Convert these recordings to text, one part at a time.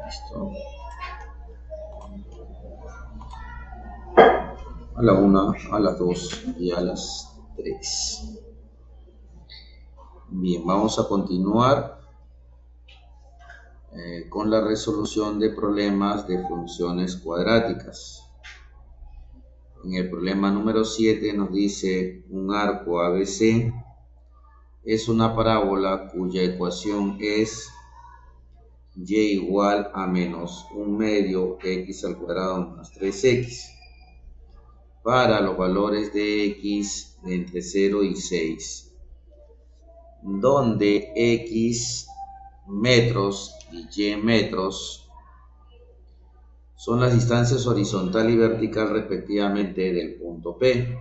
Listo. A la 1, a las 2 y a las 3. Bien, vamos a continuar con la resolución de problemas de funciones cuadráticas. En el problema número 7 nos dice un arco ABC es una parábola cuya ecuación es y igual a menos 1 medio x al cuadrado más 3x para los valores de x de entre 0 y 6, donde x metros y y metros son las distancias horizontal y vertical respectivamente del punto P.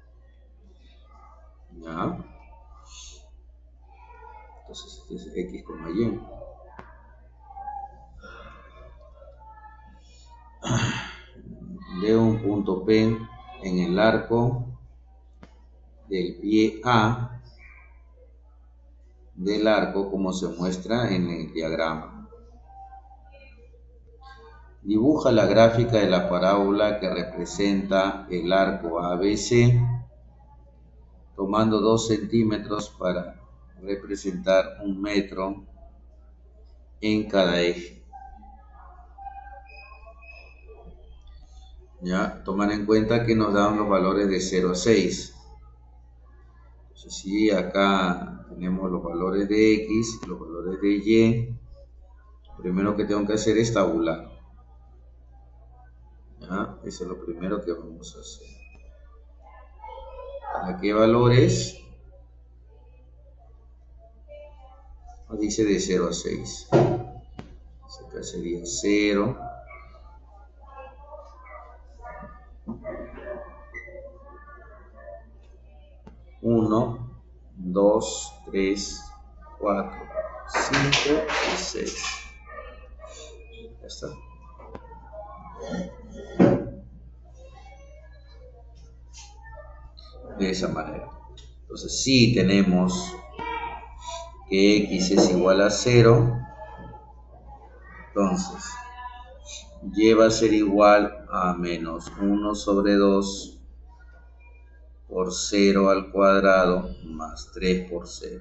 ¿Ya? Entonces este es x, y. De un punto P en el arco del pie A del arco como se muestra en el diagrama. Dibuja la gráfica de la parábola que representa el arco ABC tomando 2 centímetros para representar 1 metro en cada eje. Ya, tomar en cuenta que nos dan los valores de 0 a 6. Entonces, si acá tenemos los valores de x, los valores de y, lo primero que tengo que hacer es tabular. ¿Ya? Eso es lo primero que vamos a hacer. ¿Para qué valores? Nos dice de 0 a 6. Acá sería 0. 1, 2, 3, 4, 5 y 6. Ya está. De esa manera. Entonces, si tenemos que x es igual a 0, entonces y va a ser igual a menos 1 sobre 2 por 0 al cuadrado más 3 por 0.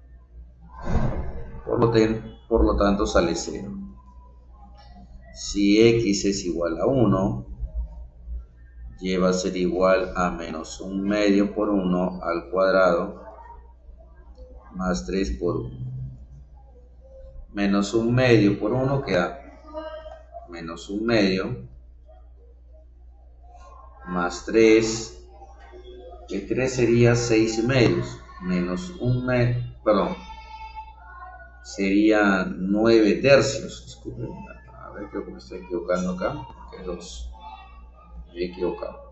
Por lo tanto sale 0. Si x es igual a 1, y va a ser igual a menos 1 medio por 1 al cuadrado más 3 por 1. Menos 1 medio por 1 queda menos 1 medio más 3, que 3 sería 6 medios, menos 1 medio, perdón, sería 9 tercios. Disculpen, a ver, creo que me estoy equivocando acá, que 2, me he equivocado.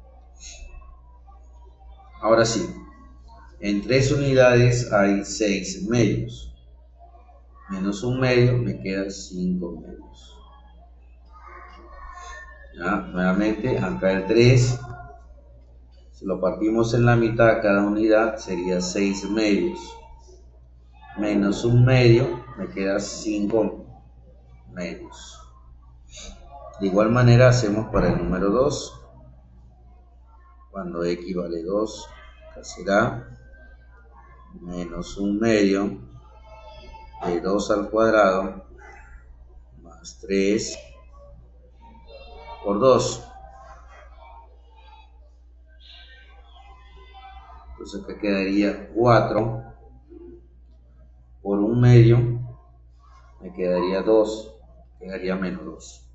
Ahora sí, en 3 unidades hay 6 medios, menos 1 medio me quedan 5 medios. ¿Ya? Nuevamente, acá el 3, si lo partimos en la mitad, cada unidad sería 6 medios. Menos 1 medio, me queda 5 medios. De igual manera hacemos para el número 2. Cuando x vale 2, acá será menos 1 medio de 2 al cuadrado más 3 por 2. Entonces acá quedaría 4 por 1 medio, me quedaría 2, quedaría menos 2.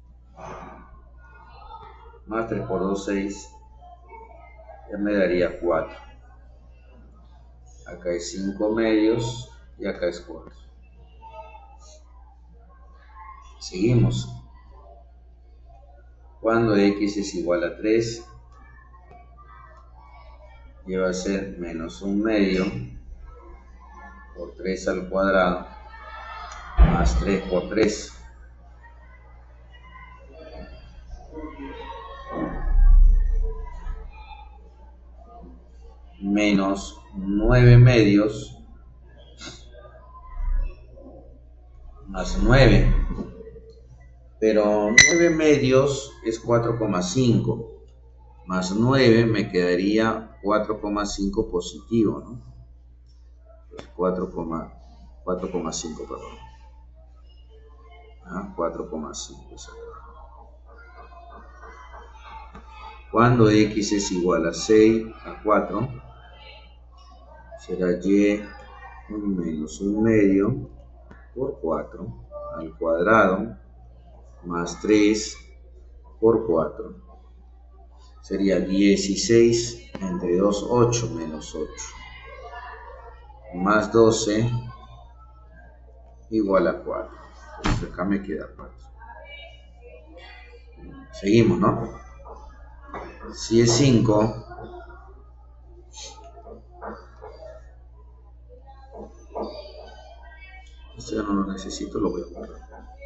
Más 3 por 2, 6, ya me daría 4. Acá hay 5 medios y acá es 4. Seguimos. Cuando x es igual a 3, y va a ser menos 1 medio por 3 al cuadrado más 3 por 3. Menos 9 medios más 9. pero 9 medios es 4,5, más 9 me quedaría 4,5 positivo, ¿no? 4,5, perdón. 4,5. Cuando x es igual a 6 a 4, será y menos 1 medio por 4 al cuadrado más 3 por 4. Sería 16 entre 2, 8 menos 8. Más 12 igual a 4. Entonces acá me queda 4. Seguimos, ¿no? Si es 5, esto ya no lo necesito, lo voy a borrar.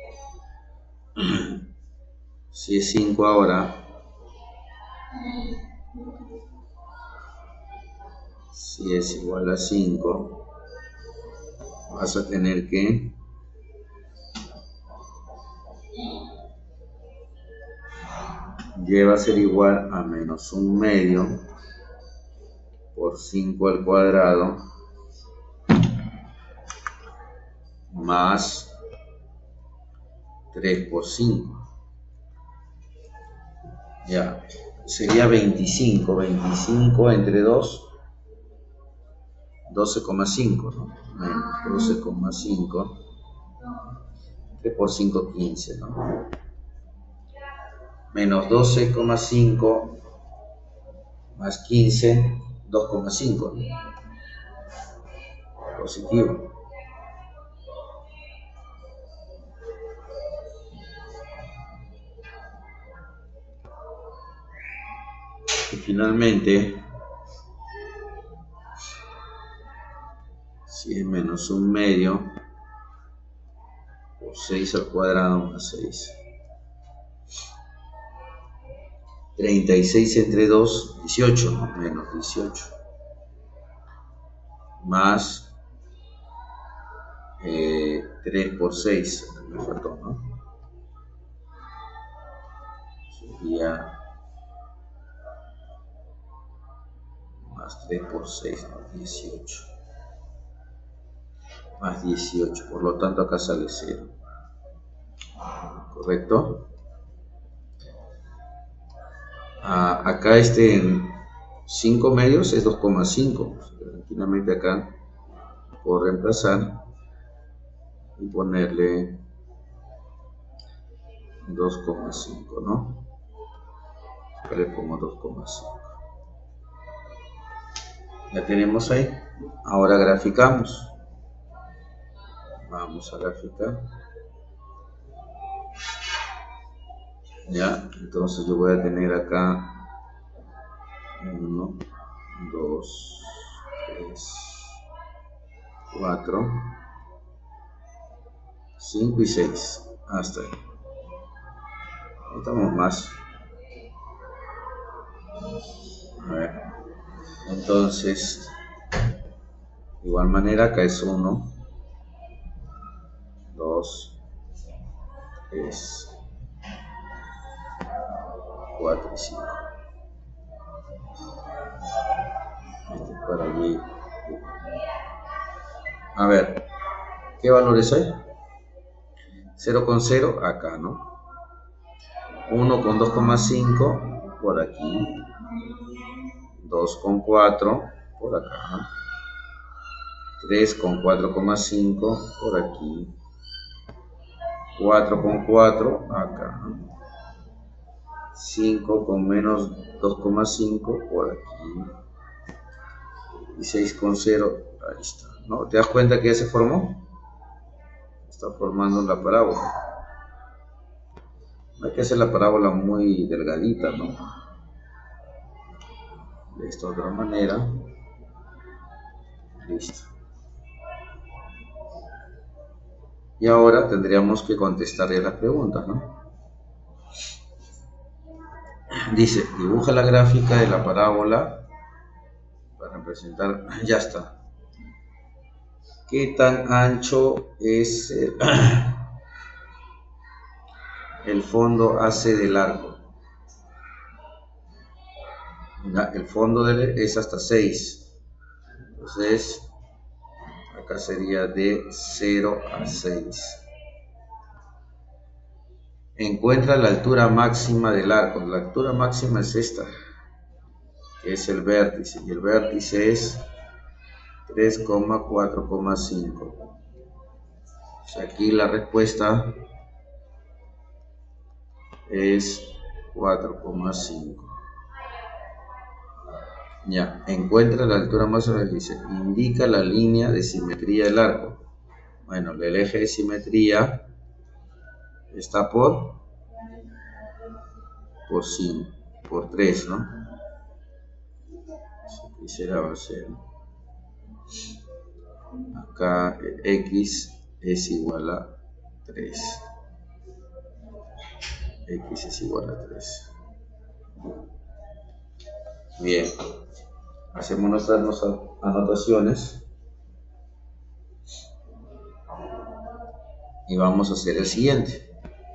Si es 5 ahora, si es igual a 5, vas a tener que y va a ser igual a menos 1 medio por 5 al cuadrado más 3 por 5. Ya, sería 25. 25 entre 2, 12,5, ¿no? Menos 12,5. 3 por 5, 15, ¿no? Menos 12,5 más 15, 2,5, ¿no? Positivo. Y finalmente, si es menos 1 medio por 6 al cuadrado más 6. 36 entre 2, 18, ¿no? Menos 18. Más 3 por 6, me faltó, ¿no? Sería más 3 por 6, ¿no? 18. Más 18, por lo tanto acá sale 0. ¿Correcto? Acá 5 medios es 2,5. Tranquilamente acá puedo reemplazar y ponerle 2,5, ¿no? Acá le pongo 2,5. Ya tenemos ahí. Ahora graficamos. Vamos a graficar. Ya, entonces yo voy a tener acá 1, 2, 3, 4, 5 y 6. Hasta ahí. Necesitamos más. A ver. Entonces, de igual manera acá es 1, 2, 3, 4 y 5. Para allí. A ver, ¿qué valores hay? 0,0 acá, ¿no? 1 con 2,5 por aquí. 2,4 por acá. 3 con 4,5 por aquí. 4,4 acá. 5 con menos 2,5 por aquí. Y 6,0, ahí está, ¿no? ¿Te das cuenta que ya se formó? Está formando la parábola. Hay que hacer la parábola muy delgadita, ¿no? De esta otra manera. Listo. Y ahora tendríamos que contestarle las preguntas, ¿no? Dice, dibuja la gráfica de la parábola para representar, ya está. ¿Qué tan ancho es el fondo AC del arco. ¿Ya? El fondo es hasta 6. Entonces, acá sería de 0 a 6. Encuentra la altura máxima del arco. La altura máxima es esta, que es el vértice. Y el vértice es 3,4,5. O sea, aquí la respuesta es 4,5. Ya, encuentra la altura máxima del vértice. Indica la línea de simetría del arco. Bueno, el eje de simetría está por 5, por 3, ¿no? Aquí será va a ser. Acá x es igual a 3. X es igual a 3. Bien. Hacemos nuestras anotaciones. Y vamos a hacer el siguiente.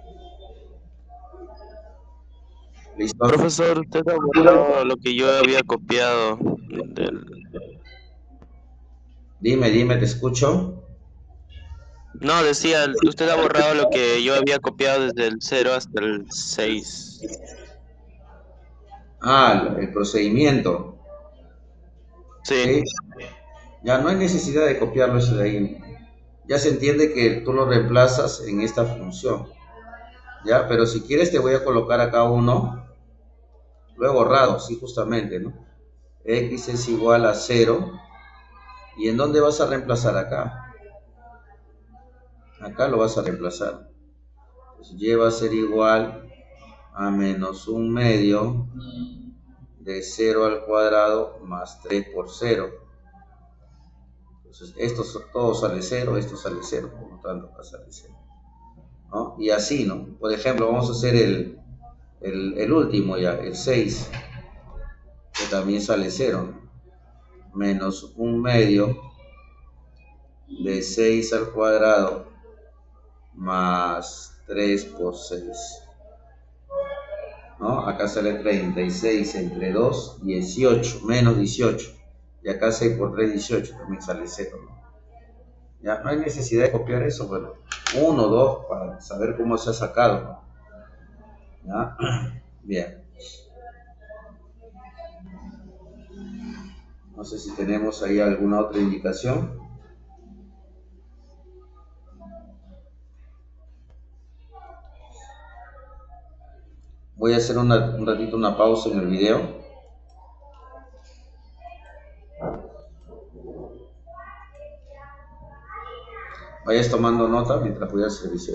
¿Listo? Profesor, usted ha borrado lo que yo había copiado del... Dime, te escucho. No, decía, usted ha borrado lo que yo había copiado desde el 0 hasta el 6. Ah, el procedimiento. Sí. ¿Sí? Ya no hay necesidad de copiarlo eso de ahí. Ya se entiende que tú lo reemplazas en esta función. Ya, pero si quieres te voy a colocar acá uno. Lo he borrado, sí, justamente, ¿no? X es igual a 0. ¿Y en dónde vas a reemplazar acá? Acá lo vas a reemplazar. Entonces, y va a ser igual a menos 1/2 de 0 al cuadrado más 3 por 0. Entonces, esto todo sale 0, esto sale 0, por lo tanto acá sale 0. ¿No? Y así, ¿no? Por ejemplo, vamos a hacer el último ya, el 6, que también sale 0, ¿no? Menos 1/2 de 6 al cuadrado más 3 por 6. ¿No? Acá sale 36 entre 2, 18, menos 18. Y acá 6 por 3, 18, también sale 0, ¿no? Ya no hay necesidad de copiar eso, bueno, 1 o 2 para saber cómo se ha sacado, ¿no? ¿Ya? Bien. No sé si tenemos ahí alguna otra indicación. Voy a hacer un ratito una pausa en el video. Vayas tomando nota mientras voy al servicio.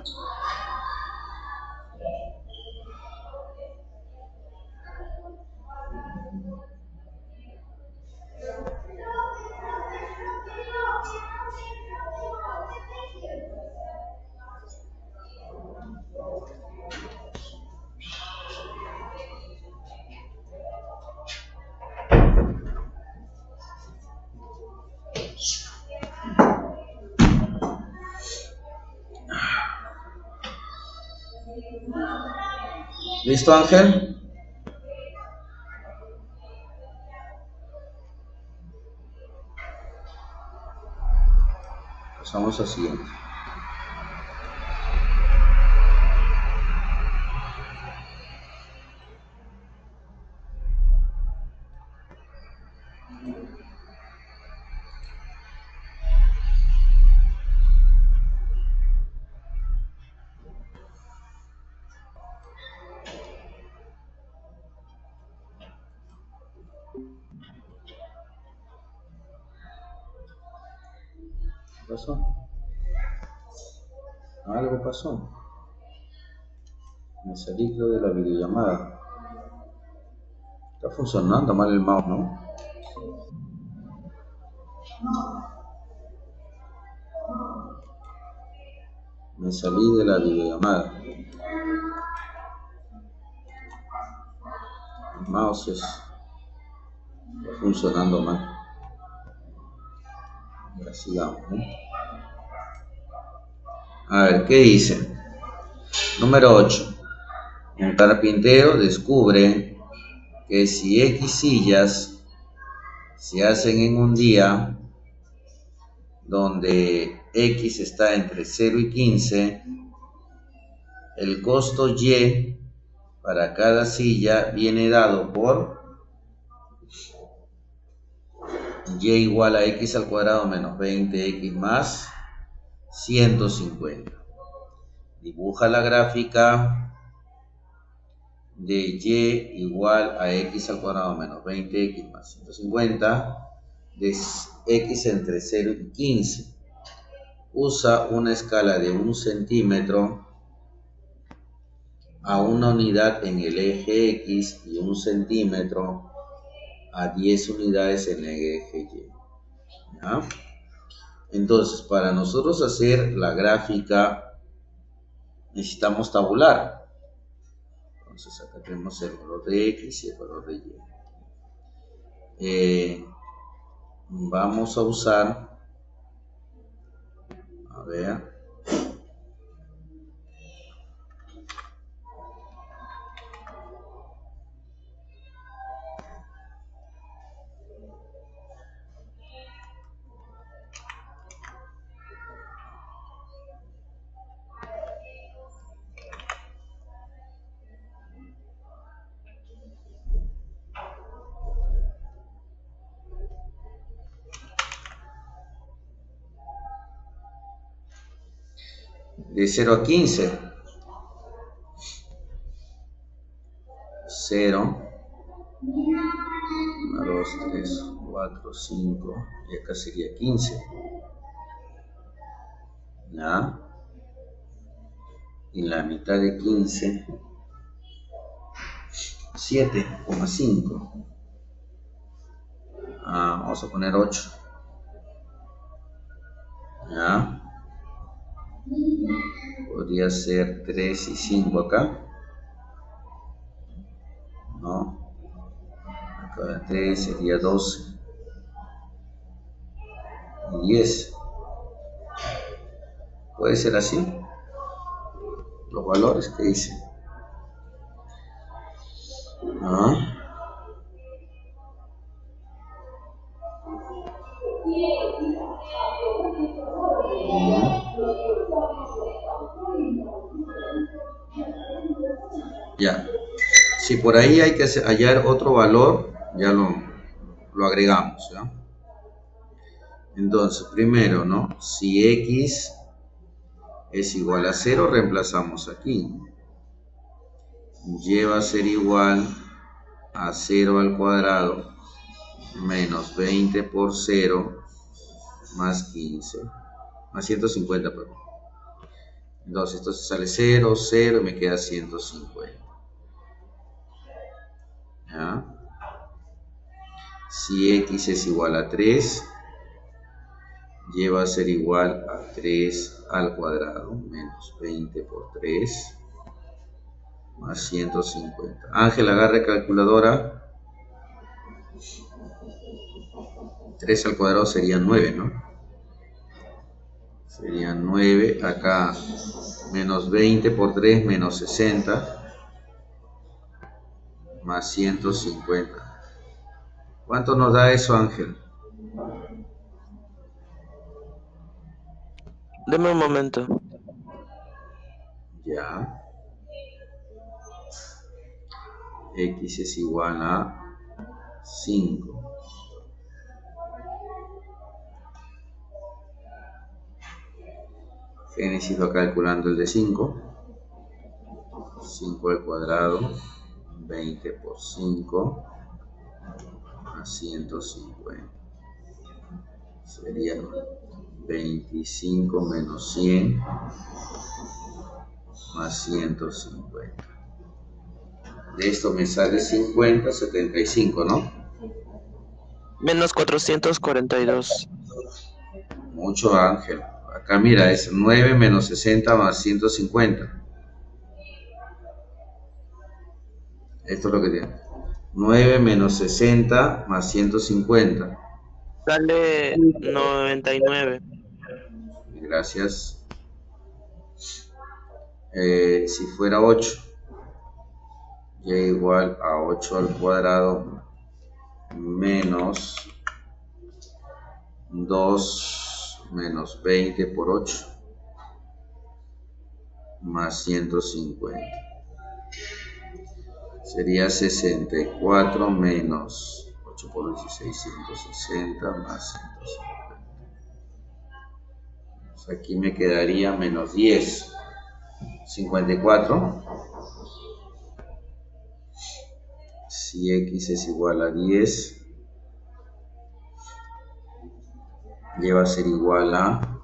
¿Listo, Ángel? Pasamos al siguiente. ¿Qué pasó? Algo pasó. Me salí creo de la videollamada. Está funcionando mal el mouse, ¿no? Me salí de la videollamada. El mouse está funcionando mal. Ya sigamos, ¿no? A ver, ¿qué dice? Número 8. Un carpintero descubre que si X sillas se hacen en un día donde X está entre 0 y 15, el costo Y para cada silla viene dado por Y igual a X al cuadrado menos 20X más 150. Dibuja la gráfica de Y igual a X al cuadrado menos 20X más 150 de X entre 0 y 15. Usa una escala de 1 centímetro a una unidad en el eje X y 1 centímetro a 10 unidades en el eje Y. ¿Ya? Entonces, para nosotros hacer la gráfica necesitamos tabular. Entonces acá tenemos el valor de X y el valor de Y. Vamos a usar, a ver, de 0 a 15. 0, 1, 2, 3, 4, 5, y acá sería 15. ¿Ya? Y la mitad de 15, 7,5. Vamos a poner 8. ¿Ya? Podría ser 3 y 5 acá. No. Acá 3 sería 12. Y 10. Puede ser así. Los valores que hice. Ya. Si por ahí hay que hallar otro valor, ya lo agregamos, ¿ya? Entonces, primero, ¿no? Si X es igual a 0, reemplazamos aquí. Y va a ser igual a 0 al cuadrado menos 20 por 0 más 15, más 150, perdón. Entonces esto se sale 0, 0 y me queda 150. ¿Ya? Si x es igual a 3, y va a ser igual a 3 al cuadrado menos 20 por 3 más 150. Ángel, agarre calculadora. 3 al cuadrado sería 9, ¿no? Sería 9. Acá menos 20 por 3 menos 60 más 150. ¿Cuánto nos da eso, Ángel? Deme un momento. Ya. X es igual a 5. Génesis va calculando el de 5. 5 al cuadrado, 20 por 5, más 150. Sería 25 menos 100, más 150. De esto me sale 50, 75, ¿no? Menos 442. Mucho, Ángel. Acá mira, es 9 menos 60 más 150. Esto es lo que tiene. 9 menos 60 más 150. Sale 99. Gracias. Si fuera 8, y igual a 8 al cuadrado menos 2 menos 20 por 8 más 150. Sería 64 menos 8 por 16, 160 más 150. Pues aquí me quedaría menos 10. 54. Si x es igual a 10, y va a ser igual a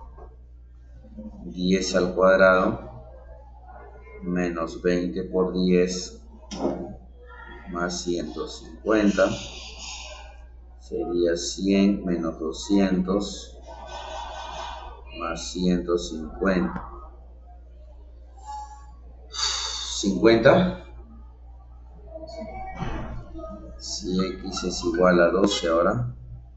10 al cuadrado menos 20 por 10 más 150. Sería 100 menos 200 más 150. 50. Si x es igual a 12 ahora,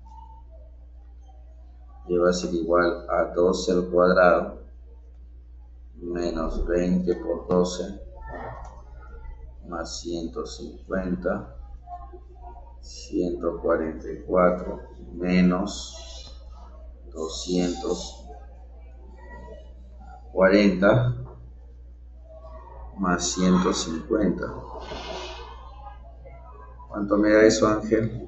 y va a ser igual a 12 al cuadrado menos 20 por 12 más 150, 144 menos 240 más 150. ¿Cuánto me da eso, Ángel?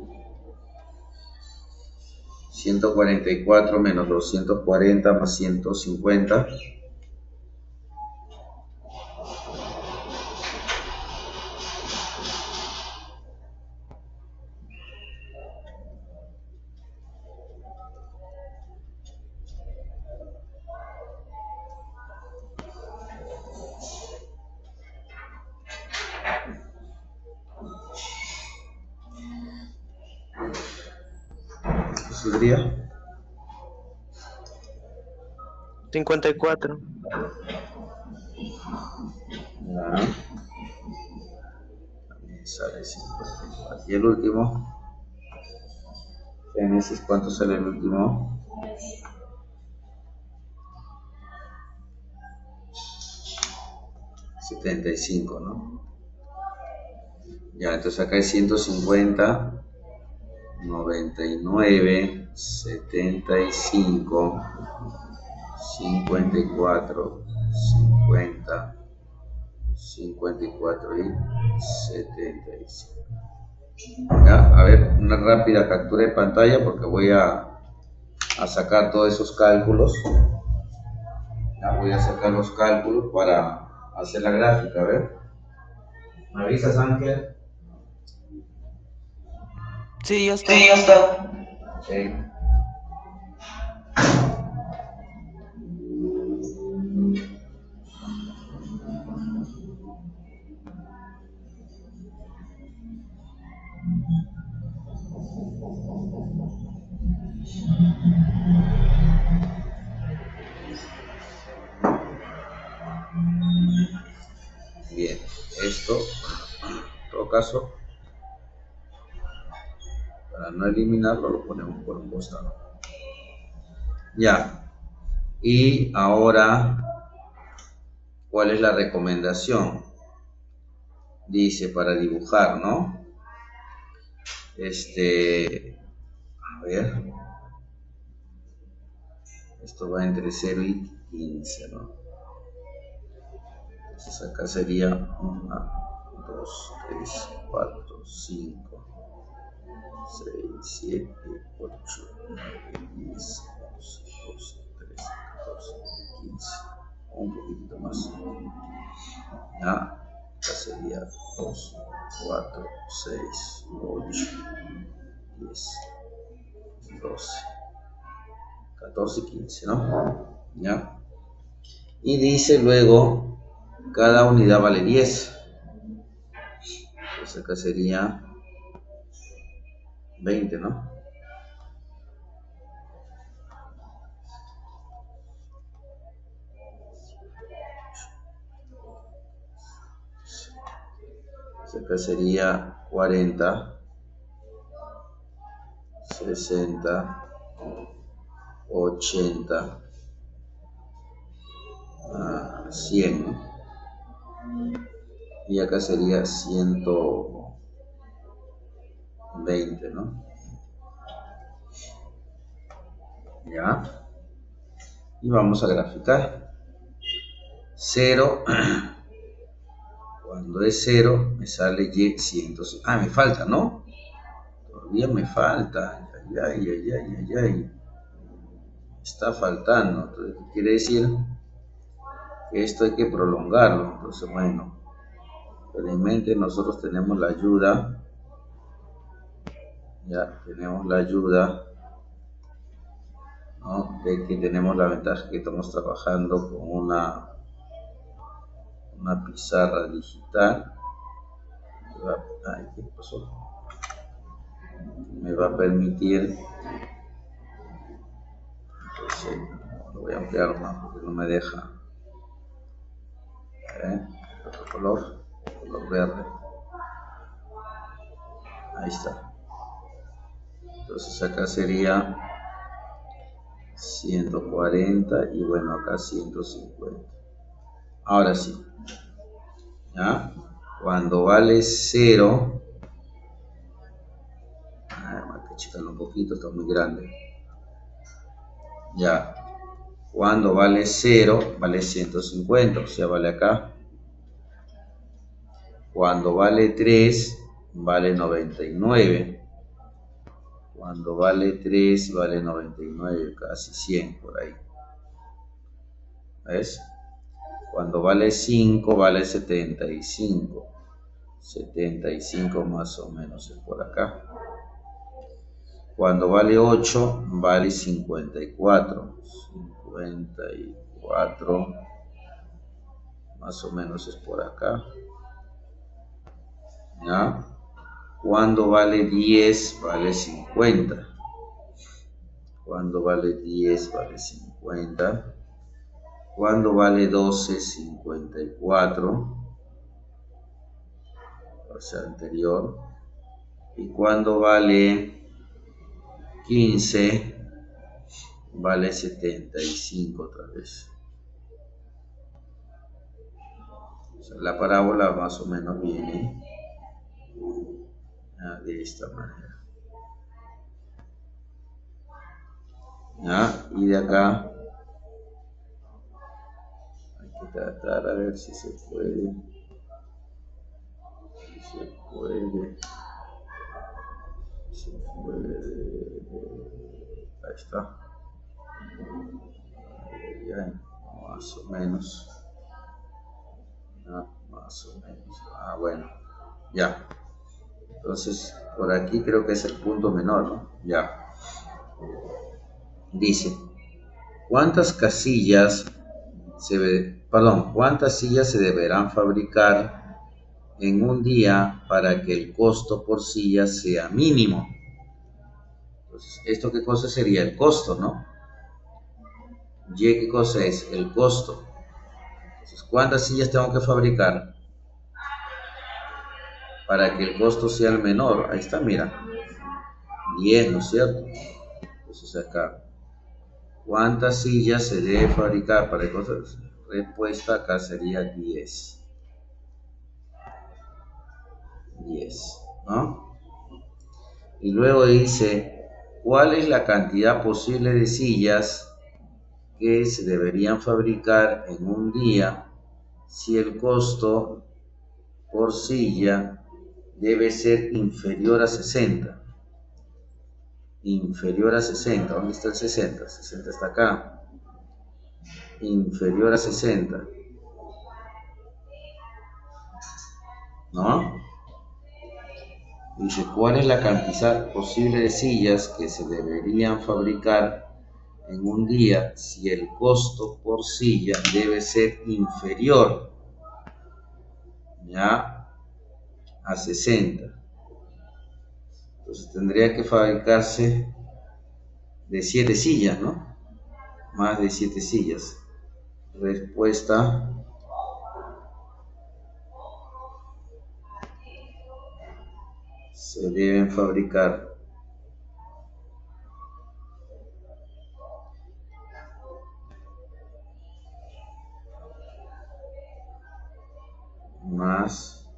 144 menos 240 más 150. ¿Eso sería? 54. Ya. También sale 54. Y el último. Génesis, ¿cuánto sale el último? 75, ¿no? Ya, entonces acá es 150, 99, 75, 54, 50, 54 y 75. Ya, a ver, una rápida captura de pantalla porque voy a sacar todos esos cálculos. Ya voy a sacar los cálculos para hacer la gráfica, a ver. ¿Me avisas, Ángel? Sí, ya está. Sí, ya está. Ok. esto, en todo caso, para no eliminarlo, lo ponemos por un costado. Ya. Y ahora, ¿cuál es la recomendación? Dice para dibujar, ¿no? A ver, esto va entre 0 y 15, ¿no? Entonces acá sería 1, 2, 3, 4, 5, 6, 7, 8, 9, 10, 11, 12, 13, 14, 15, un poquito más. Ya, acá sería 2, 4, 6, 8, 10, 12, 14, 15, ¿no? Ya. Y dice luego, cada unidad vale 10. Pues acá sería 20, ¿no? Pues acá sería 40, 60, 80, 100, ¿no? Y acá sería 120, ¿no? Ya. Y vamos a graficar. 0, cuando es 0 me sale y 150. Ah, me falta, ¿no? Todavía me falta. Ay. Está faltando. Entonces, ¿qué quiere decir? Que esto hay que prolongarlo. Entonces, bueno, felizmente nosotros tenemos la ayuda. Ya tenemos la ayuda, ¿no? De que tenemos la ventaja que estamos trabajando con una pizarra digital. Ay, ¿qué pasó? Me va a permitir, entonces lo voy a ampliar más porque no me deja. Otro color verde. Ahí está. Entonces acá sería 140 y bueno, acá 150. Ahora sí. ¿Ya? Cuando vale 0, hay que achicarlo un poquito, está muy grande. Ya. Cuando vale 0, vale 150, o sea, vale acá. Cuando vale 3, vale 99. Cuando vale 3, vale 99, casi 100 por ahí. ¿Ves? Cuando vale 5, vale 75. 75 más o menos es por acá. Cuando vale 8, vale 54. 54 más o menos es por acá. ¿Ya? Cuando vale 10, vale 50. Cuando vale 10, vale 50. Cuando vale 12, 54. O sea, anterior. Y cuando vale 15, vale 75 otra vez. O sea, la parábola más o menos viene de esta manera. ¿Ya? Y de acá hay que tratar a ver si se puede. Ahí está. Ya, más o menos. Más o menos. Bueno. Ya. Entonces, por aquí creo que es el punto menor, ¿no? Ya. Dice, ¿cuántas sillas se deberán fabricar en un día para que el costo por silla sea mínimo? Entonces, ¿esto qué cosa sería? El costo, ¿no? Y ¿qué cosa es? El costo. Entonces, ¿cuántas sillas tengo que fabricar? para que el costo sea el menor. Ahí está, mira, 10, ¿no es cierto? Entonces acá, ¿cuántas sillas se debe fabricar para el costo? Respuesta acá sería 10. 10, ¿no? Y luego dice, ¿cuál es la cantidad posible de sillas que se deberían fabricar en un día si el costo por silla debe ser inferior a 60? Inferior a 60, ¿dónde está el 60? 60 está acá. Inferior a 60, ¿no? Dice, ¿cuál es la cantidad posible de sillas que se deberían fabricar en un día si el costo por silla debe ser inferior, ya, a 60? Entonces tendría que fabricarse de 7 sillas, ¿no? Más de 7 sillas. Respuesta, se deben fabricar más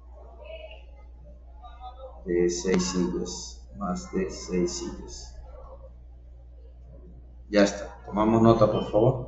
de 6 sillas. Más de 6 sillas. Ya está. Tomamos nota, por favor.